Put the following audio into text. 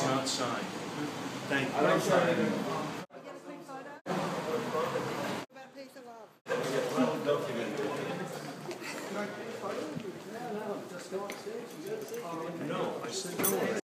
It's not signed. Thank you. I don't sign it. You get a quick photo? About a piece of love. Well, don't forget it. No, I said no.